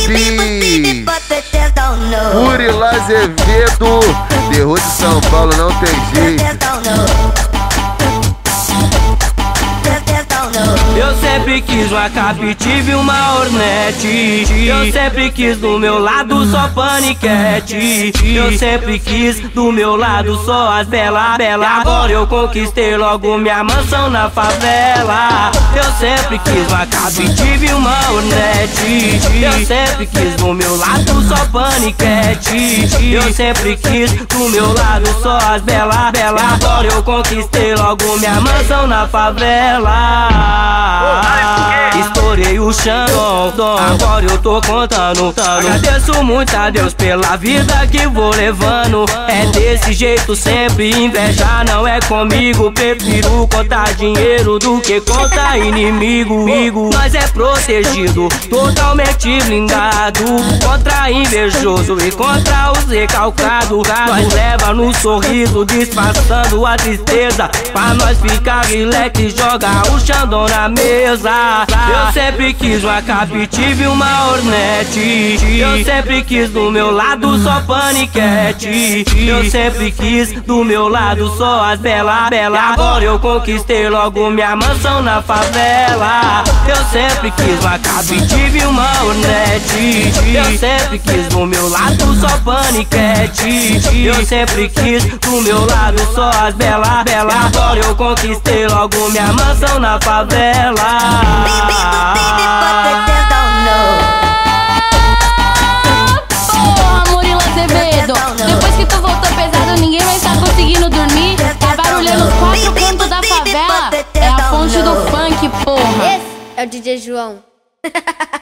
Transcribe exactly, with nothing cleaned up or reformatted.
Beat. Murilo Azevedo, terror de São Paulo, não tem jeito. Eu sempre quis uma cap, tive uma Hornet. Eu sempre quis do meu lado só paniquete. Eu sempre quis do meu lado só as bela, bela. Agora eu conquistei logo minha mansão na favela. Eu sempre quis uma cap, tive uma Hornet. Eu sempre quis do meu lado só paniquete. Eu sempre quis do meu lado só as bela, bela. Agora eu conquistei logo minha mansão na favela. Estourei o chão, agora eu tô contando. Agradeço muito a Deus pela vida que vou levando. É desse jeito sempre, inveja não é comigo. Prefiro contar dinheiro do que contar inimigo. Nós é protegido, totalmente blindado contra invejoso e contra os recalcados. Nós leva no sorriso, disfarçando a tristeza, pra nós ficar relax e jogar o Xandão na mesa. Eu sempre quis uma cap, tive uma Hornet. Eu sempre quis do meu lado só paniquete. Eu sempre quis do meu lado só as bela, bela. Agora eu conquistei logo minha mansão na favela. Eu sempre quis uma cap, tive uma Hornet. Eu sempre quis do meu lado só paniquete. Eu sempre quis do meu lado só as bela, bela. Agora eu conquistei logo minha mansão na favela. Porra, Murilo Azevedo, depois que tu voltou pesado, ninguém vai estar conseguindo dormir. Tá barulhando os quatro cantos da favela. É a fonte do funk, porra. Esse é o D J João.